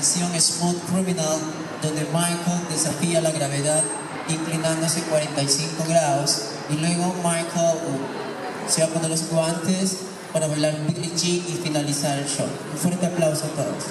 canción Smooth Criminal, donde Michael desafía la gravedad inclinándose 45 grados y luego Michael se va a poner los guantes para bailar Billie Jean y finalizar el show. Un fuerte aplauso a todos.